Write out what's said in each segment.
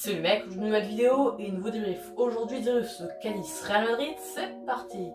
Salut mec, une nouvelle vidéo et une nouveau débrief. Aujourd'hui débrief ce Cadiz Real Madrid, c'est parti.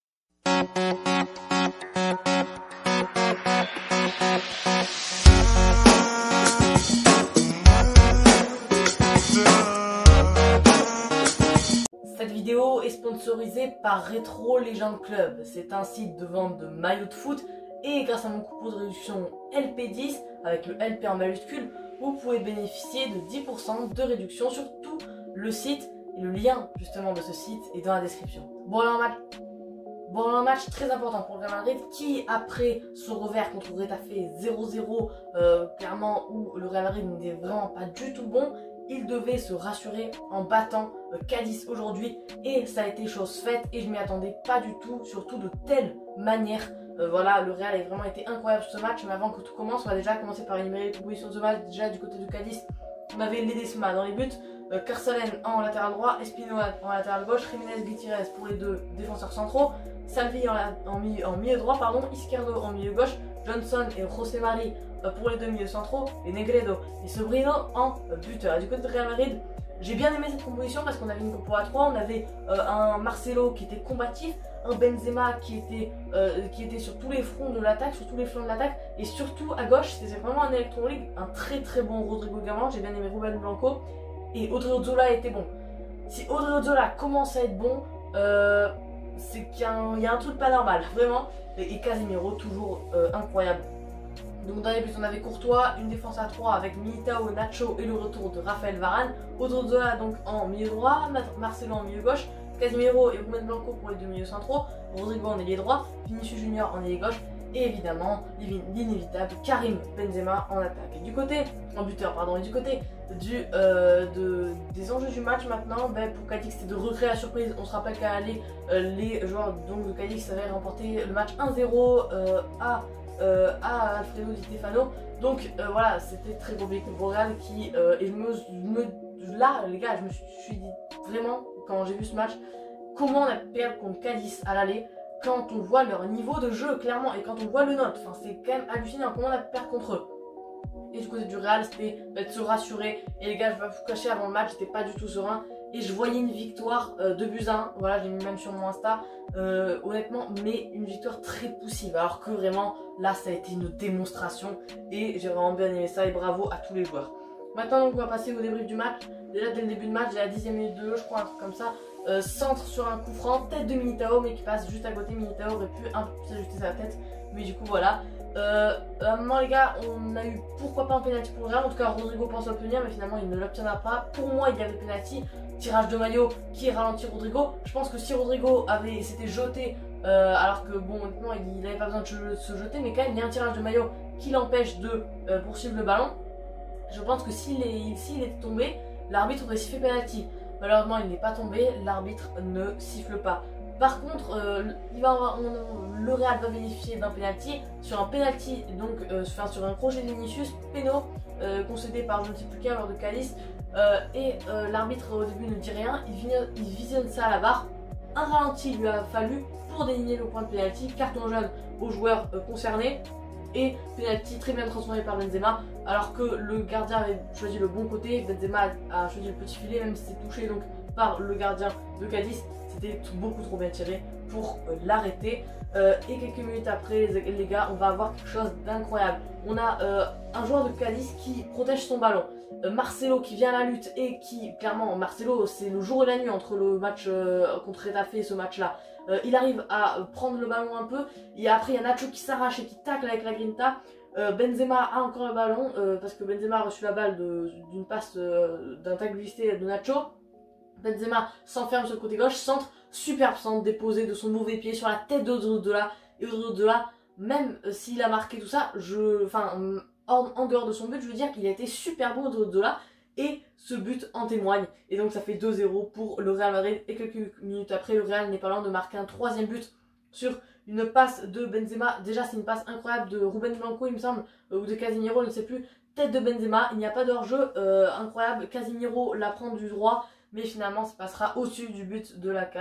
Cette vidéo est sponsorisée par Retro Legend Club. C'est un site de vente de maillots de foot et grâce à mon coupon de réduction LP10 avec le LP en majuscule, vous pouvez bénéficier de 10% de réduction sur tout le site et le lien justement de ce site est dans la description. Bon, un match très important pour le Real Madrid qui, après son revers contre Getafe 0-0, clairement où le Real Madrid n'était vraiment pas du tout bon, il devait se rassurer en battant Cadiz aujourd'hui et ça a été chose faite et je m'y attendais pas du tout, surtout de telle manière. Voilà, le Real a vraiment été incroyable sur ce match, mais avant que tout commence, on va déjà commencer par énumérer les propositions de ce match. Déjà du côté du Cadiz, on avait Ledesma dans les buts, Carcelén en latéral droit, Espinola en latéral gauche, Jiménez Gutiérrez pour les deux défenseurs centraux, Salvi en milieu droit, Izquierdo en milieu gauche, Johnson et José Mari pour les deux milieux centraux, et Negredo et Sobrino en buteur. Et du côté de Real Madrid, j'ai bien aimé cette composition parce qu'on avait une compo à 3, on avait un Marcelo qui était combatif, un Benzema qui était sur tous les fronts de l'attaque, sur tous les flancs de l'attaque, et surtout à gauche, c'était vraiment un Electron League, un très bon Rodrigo Gavan, j'ai bien aimé Ruben Blanco, et Odriozola était bon. Si Odriozola commence à être bon, c'est qu'il y a un truc pas normal, vraiment, et Casemiro toujours incroyable. Donc dans les buts on avait Courtois, une défense à 3 avec Militao, Nacho et le retour de Raphaël Varane, Odriozola donc en milieu droit, Marcelo en milieu gauche, Casemiro et Ruben Blanco pour les deux milieux centraux, Rodrigo en ailier droit, Vinicius Junior en ailier gauche et évidemment l'inévitable Karim Benzema en attaque. Et du côté, en buteur pardon, et du côté des enjeux du match maintenant, pour Cadix c'était de recréer la surprise. On se rappelle qu'à aller les joueurs donc, de Cadix avaient remporté le match 1-0 à Alfredo Di Stefano, donc voilà, c'était très compliqué pour Real qui et là les gars, je me suis dit vraiment quand j'ai vu ce match, comment on a perdu contre Cadiz à l'aller quand on voit leur niveau de jeu clairement et quand on voit le nôtre, enfin c'est quand même hallucinant comment on a perdu contre eux. Et du côté du Real, c'était de se rassurer. Et les gars, je vais pas vous cacher, avant le match, j'étais pas du tout serein. Et je voyais une victoire de buts à 1. Voilà, j'ai mis même sur mon Insta. Honnêtement, mais une victoire très poussive. Alors que vraiment, là, ça a été une démonstration. Et j'ai vraiment bien aimé ça. Et bravo à tous les joueurs. Maintenant, donc, on va passer au débrief du match. Déjà, dès le début de match, dès la 10e minute de jeu, je crois, un truc comme ça. Centre sur un coup franc, tête de Militao, mais qui passe juste à côté. Militao aurait pu un peu plus ajuster sa tête. Mais du coup, voilà. À un moment les gars, on a eu pourquoi pas un penalty pour le Real, en tout cas Rodrigo pense l'obtenir mais finalement il ne l'obtiendra pas. Pour moi il y avait penalty, tirage de maillot qui ralentit Rodrigo. Je pense que si Rodrigo s'était jeté alors que bon honnêtement il n'avait pas besoin de se jeter, mais quand même il y a un tirage de maillot qui l'empêche de poursuivre le ballon. Je pense que s'il était tombé, l'arbitre aurait sifflé penalty. Malheureusement il n'est pas tombé, l'arbitre ne siffle pas. Par contre, le Real va bénéficier d'un penalty sur un penalty, donc sur un crochet de Vinicius, péno concédé par je ne sais plus quel joueur de Cadiz, et l'arbitre au début ne dit rien, il visionne ça à la barre. Un ralenti lui a fallu pour désigner le point de penalty, carton jaune aux joueurs concernés et penalty très bien transformé par Benzema, alors que le gardien avait choisi le bon côté. Benzema a choisi le petit filet, même si c'est touché donc par le gardien de Cadiz. C'était beaucoup trop bien tiré pour l'arrêter. Et quelques minutes après, les gars, on va avoir quelque chose d'incroyable. On a un joueur de Cadiz qui protège son ballon. Marcelo qui vient à la lutte et qui, clairement, Marcelo, c'est le jour et la nuit entre le match contre Getafe et ce match-là. Il arrive à prendre le ballon un peu. Et après, il y a Nacho qui s'arrache et qui tacle avec la grinta. Benzema a encore le ballon parce que Benzema a reçu la balle d'une passe d'un tacle glissé de Nacho. Benzema s'enferme sur le côté gauche, centre, superbe centre déposé de son mauvais pied sur la tête d'Odriozola. Et Odriozola, même s'il a marqué tout ça, en dehors de son but, je veux dire qu'il a été super bon Odriozola. Et ce but en témoigne. Et donc ça fait 2-0 pour le Real Madrid. Et quelques minutes après, le Real n'est pas loin de marquer un troisième but sur une passe de Benzema. Déjà c'est une passe incroyable de Ruben Blanco il me semble, ou de Casemiro, je ne sais plus. Tête de Benzema, il n'y a pas de hors-jeu, incroyable. Casemiro la prend du droit. Mais finalement ça passera au-dessus du but de la cage.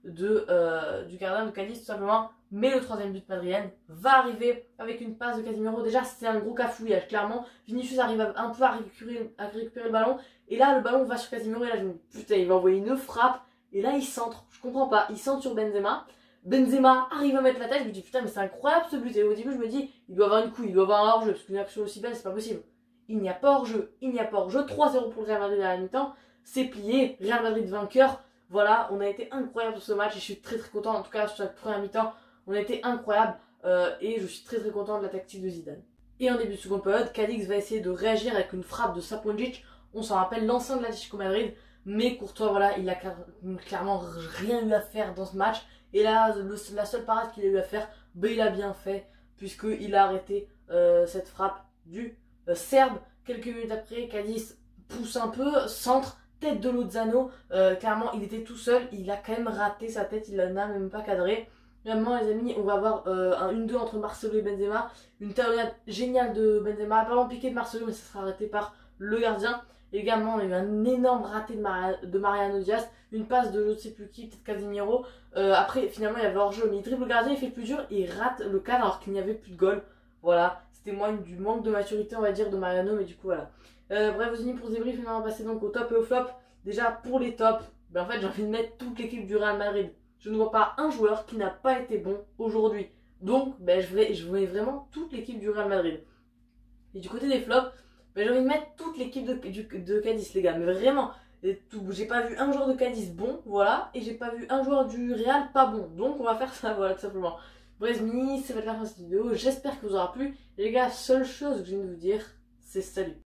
du gardien de Cadiz tout simplement. Mais le troisième but madrilène va arriver avec une passe de Casemiro. Déjà c'était un gros cafouillage clairement. Vinicius arrive un peu à récupérer le ballon. Et là le ballon va sur Casemiro et là je me dis putain il va envoyer une frappe. Et là il centre, je comprends pas, il centre sur Benzema. Benzema arrive à mettre la tête, je me dis putain mais c'est incroyable ce but. Et au début je me dis il doit avoir une couille, il doit avoir un hors-jeu. Parce qu'une action aussi belle c'est pas possible. Il n'y a pas hors-jeu, 3-0 pour le Real Madrid à la mi-temps. C'est plié, Real Madrid vainqueur. Voilà, on a été incroyable sur ce match et je suis très content. En tout cas sur la première mi-temps, on a été incroyable et je suis très content de la tactique de Zidane. Et en début de seconde période, Cadix va essayer de réagir avec une frappe de Saponjic. On s'en rappelle, l'ancien de l'Atlético Madrid. Mais Courtois, voilà, il a clairement rien eu à faire dans ce match. Et là, la seule parade qu'il a eu à faire, ben, il a bien fait. Puisqu'il a arrêté cette frappe du Serbe. Quelques minutes après, Cadix pousse un peu, centre, tête de Lozano. Clairement, il était tout seul. Il a quand même raté sa tête, il n'a même pas cadré. Vraiment les amis, on va avoir un 1-2 entre Marcelo et Benzema. Une talonnade géniale de Benzema. Ballon piqué de Marcelo mais ça sera arrêté par le gardien. Également on a eu un énorme raté de Mariano Diaz. Une passe de je ne sais plus qui, peut-être Casemiro. Après finalement il y avait hors-jeu mais il dribble le gardien, il fait le plus dur et il rate le cadre alors qu'il n'y avait plus de goal. Voilà, c'est témoigne du manque de maturité on va dire de Mariano mais du coup voilà. Bref aux unis pour ce débrief, on va passer donc au top et au flop. Déjà pour les tops, ben, en fait j'ai envie de mettre toute l'équipe du Real Madrid. Je ne vois pas un joueur qui n'a pas été bon aujourd'hui. Donc, ben, je mets vraiment toute l'équipe du Real Madrid. Et du côté des flops, ben, j'ai envie de mettre toute l'équipe de Cadiz, les gars. Mais vraiment, j'ai pas vu un joueur de Cadiz bon, voilà. Et j'ai pas vu un joueur du Real pas bon. Donc, on va faire ça, voilà, tout simplement. Bref, ça va être la fin de cette vidéo. J'espère que vous aura plu. Et les gars, seule chose que j'ai envie de vous dire, c'est salut.